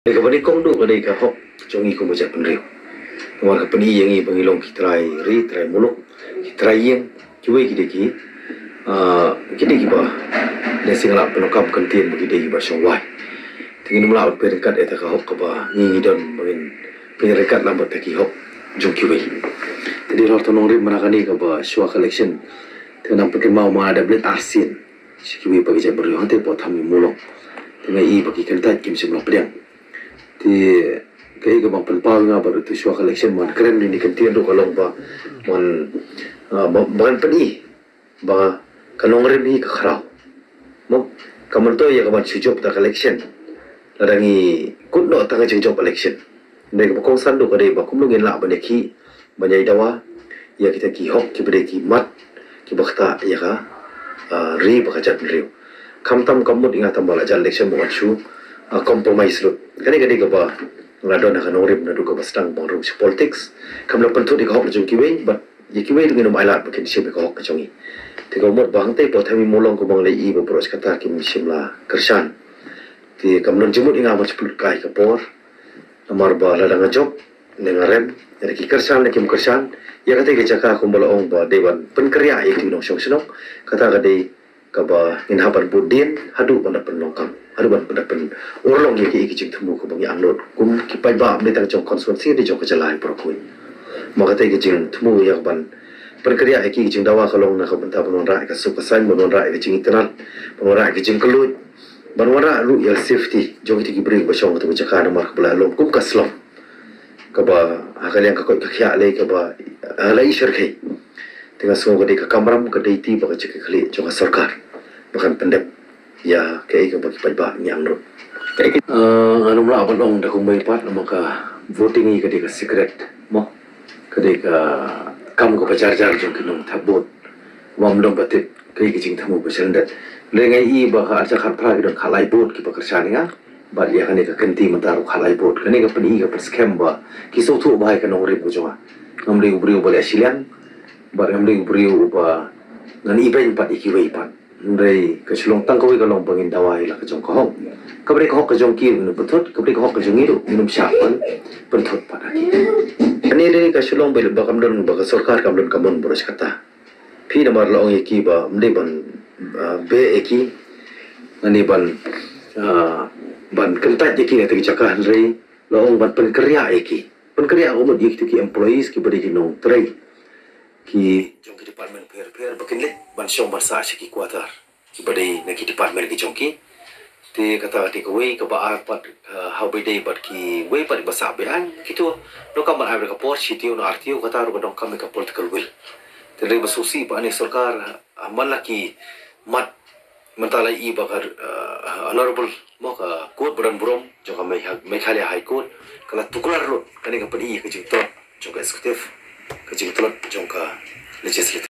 Eka bani kong du kadai ka hok jongi ko baca penriu. Nomor ka pani yang i pangilong kitrai ri trai muluk kitrai yang cuai ki ba ne singala penokam kantin bagi deki ba songwai. Tingin mula ut peringkat eta ka hok ka ba ngi don bangin peringkat lambat taki hok jong cuai. Jadi lor tonong ri manakani ka ba shwa collection. Tenang pekin mau ada blet arsin. Sikiwi bagi jam beriu hante po thami mulong. Tengah i bagi kantat kim sebelum pedang. Thì cái bằng phần bao nga baru tu shwa collection man keren ni kantin ro kalong ba man ban pani ba kalong ren hi ka kharau mo kaman to ya kaman sujop ta collection ladangi kut no ta jeng job collection ne ka kong san do ka dei ba kum lungin la ba ne ki banyai dawa ya kita ki hok ki bade ki mat ki bakta ya ka ri ba ka jat riu kam tam kamut ingat tam bala jal election mo chu compromise lut kani ka ba ngadon na kanurib na duga bastang bang rum politics kamla pantu di ka hok jong kiwe but ye kiwe dengan mailat bakin siap ka hok jongi te ka mot bang te pothami molong ko bang lei ba pros kata kim simla kersan ti kamlon jemut inga mar sepuluh kai ka por amar ba la danga job nengarem dari ki kersan kim kersan ya kata ke jaka ko bala ong ba dewan penkerja ye ti no song senok kata ka dei ka ba in haban budin hadu banda penlongkam hadu banda pen orlong ye ki jing thmu ko bang anlot kum ki pai ba me tang jong konsulensi di jong ka jalai pro kui maka te ki jing thmu ya ban penkerja ki jing dawa kalong na ka banta bonon ra ka su ka sai bonon ra ki jing internal bonon ra ki jing kelut bonon ra lu ya safety jong ti ki bring ba song to jaka na mar bla lom kum ka slom ka ba akal yang ka ko ka khya le ka ba lai shar khai tengah semua kedai kamram kedai ti baka cek kali jong sarkar bahkan pendep ya kayak bagi pajak yang ro kayak anu mula apa dong dah kumbai pat maka voting ni kedai secret mo kedai kam ko pajar-jar jong kinong tabut wam dong batit kayak jing tamu besendat lengai i baka aja khat dong khalai bot ki pakersan nga ba ya kani ka kenti mentaru khalai bot kani ka pani ka scam ba kiso thu bai ka nong rib jonga ngamri ubri ubale silian barang ding beriu ba nan iben pat ikiwei pat ndai ka silong tang kawai ka long pangin dawai la ka jong ka hong ka bre ka hok ka jong ki nu puthot ka bre ka hok ka jong iru minum syapan puthot pat aki ani re ka silong bel ba kam don ba ka sarkar kam don kamon boros kata phi namar la ong eki ba mde ban be eki ani ban ban kentat eki ne tegi cakah re la ong ban penkerja eki penkerja umut eki ki employees ki bre ki nong trai ki jong ki department per bakin le ban syong barsa ki kuatar ki badai na ki department ki jong ki te kata ti ko we ka ba pat how by day but ki we pat basa be an kitu no ka man ai ka por sitio no artio kata ro dong kam ka political will te le basusi pa ni sarkar amal la ki mat mentala i bakar honorable mo ka court badan burom jong ka mai khale high court kala tuklar lo kani ka pani ka jing to jong ka executive ka jing to jong ka legislative